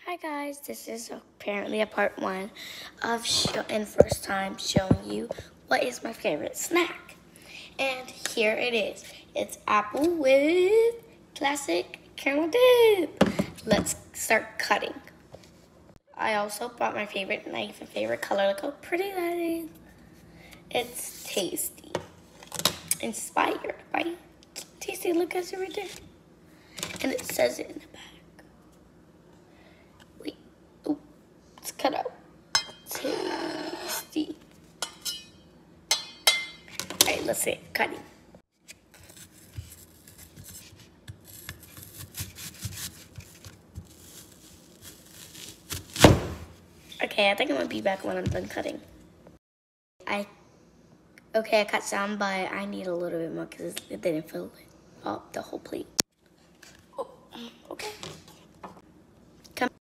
Hi guys, this is apparently a part one of first time showing you what is my favorite snack. And here it is. It's apple with classic caramel dip. Let's start cutting. I also brought my favorite knife and favorite color. Look how pretty that is. It's tasty. Inspired by tasty. Look at it right there. And it says it in the back. Cut out. Tasty. Alright, let's see. Cutting. Okay, I think I'm gonna be back when I'm done cutting. I cut some, but I need a little bit more because it didn't fill up the whole plate.